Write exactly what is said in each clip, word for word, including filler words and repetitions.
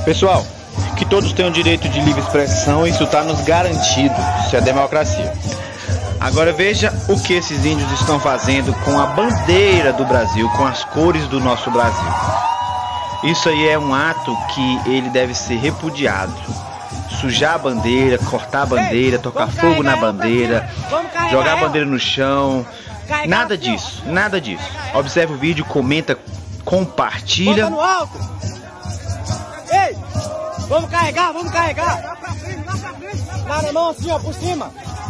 Pessoal, que todos tenham direito de livre expressão, isso está nos garantido, isso é democracia. Agora veja o que esses índios estão fazendo com a bandeira do Brasil, com as cores do nosso Brasil. Isso aí é um ato que ele deve ser repudiado. Sujar a bandeira, cortar a bandeira, tocar fogo na bandeira, jogar a bandeira no chão, nada disso, nada disso. Observe o vídeo, comenta, compartilha. Bota no alto. Ei, vamos carregar, vamos carregar. Dá na mão assim, ó, por cima.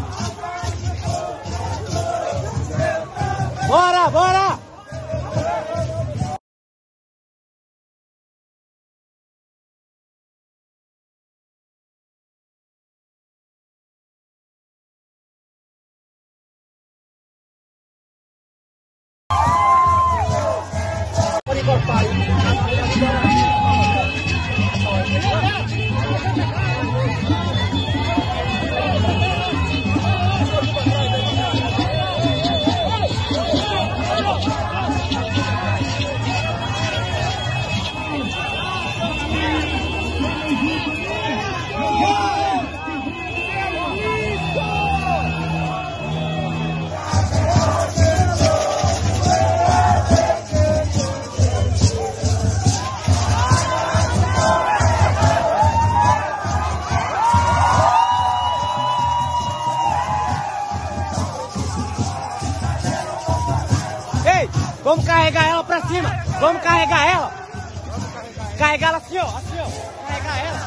Bora, bora. Vamos carregar ela pra cima. Vamos carregar ela. Carregar ela assim, ó. Assim, ó. Carregar ela.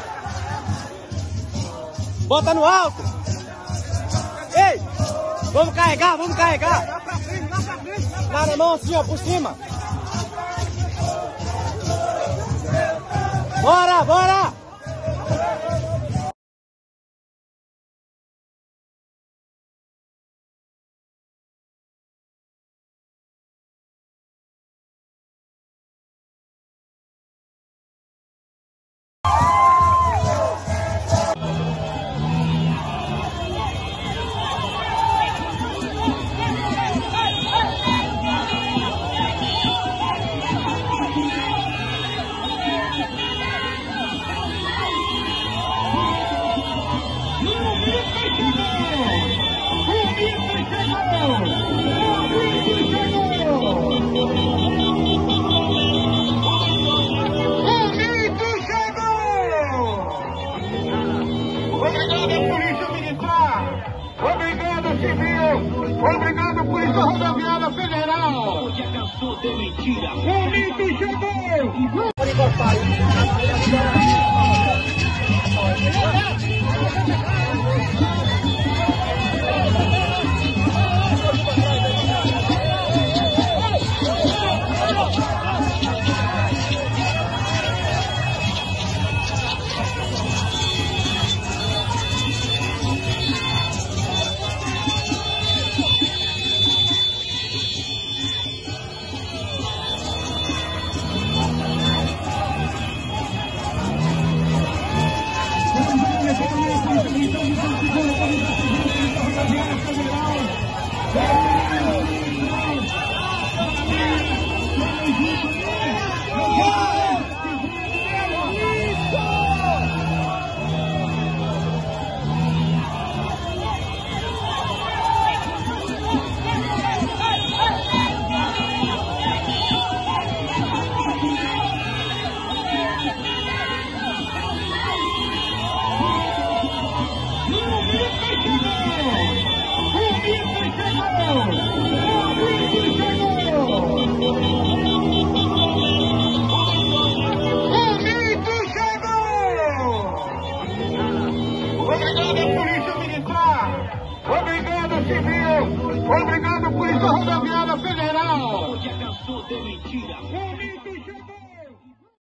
Bota no alto. Ei, vamos carregar, vamos carregar. Dá na mão assim, ó, por cima. Bora, bora. Obrigado, Polícia Rodoviária Federal! Hoje é cansou de mentira! O mito chegou! Pode encostar aí. Obrigado, Polícia Rodoviária Federal! Hoje é cansou de mentira!